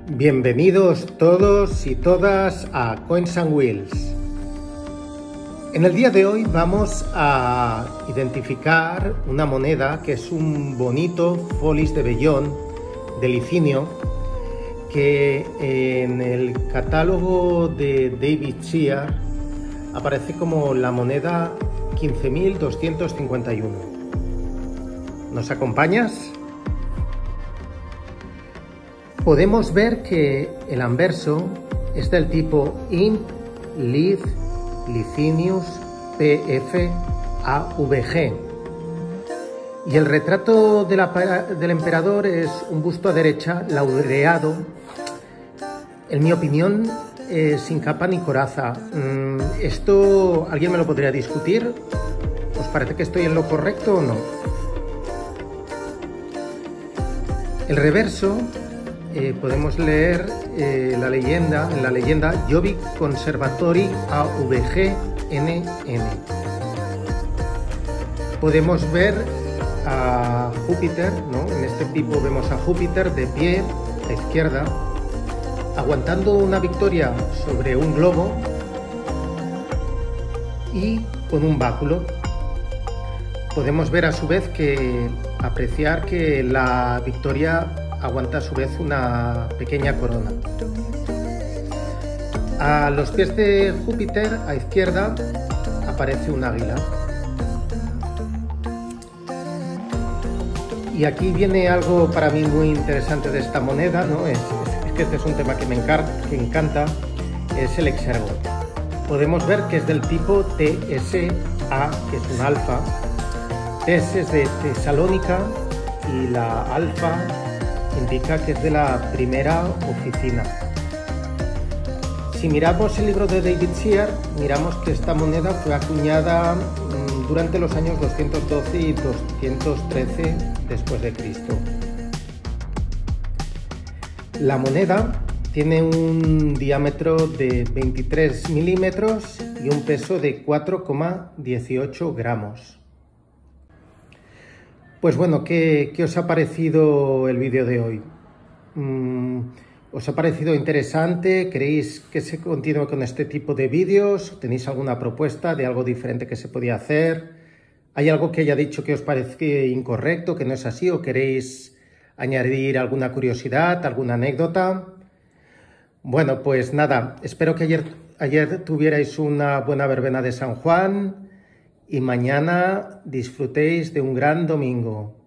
Bienvenidos todos y todas a Coins and Wheels. En el día de hoy vamos a identificar una moneda que es un bonito Folis de vellón de licinio que en el catálogo de David Shear aparece como la moneda 15.251. ¿Nos acompañas? Podemos ver que el anverso es del tipo Imp Lith Licinius PF AVG y el retrato del emperador es un busto a derecha laureado, en mi opinión sin capa ni coraza. ¿Esto alguien me lo podría discutir? ¿Os parece que estoy en lo correcto o no? El reverso podemos leer en la leyenda Jobbik Conservatori AVG NN. Podemos ver a Júpiter, ¿no? En este tipo vemos a Júpiter de pie a la izquierda, aguantando una victoria sobre un globo y con un báculo. Podemos ver a su vez apreciar que la victoria aguanta a su vez una pequeña corona. A los pies de Júpiter, a izquierda, aparece un águila. Y aquí viene algo para mí muy interesante de esta moneda, ¿no? Es que este es un tema que me encanta, es el exergo. Podemos ver que es del tipo TSA, que es un alfa. TS es de Tesalónica y la alfa indica que es de la primera oficina. Si miramos el libro de David Shear, miramos que esta moneda fue acuñada durante los años 212 y 213 después de Cristo. La moneda tiene un diámetro de 23 milímetros y un peso de 4,18 gramos. Pues bueno, ¿qué os ha parecido el vídeo de hoy? ¿Os ha parecido interesante? ¿Queréis que se continúe con este tipo de vídeos? ¿Tenéis alguna propuesta de algo diferente que se podía hacer? ¿Hay algo que haya dicho que os parece incorrecto, que no es así? ¿O queréis añadir alguna curiosidad, alguna anécdota? Bueno, pues nada, espero que ayer tuvierais una buena verbena de San Juan y mañana disfrutéis de un gran domingo.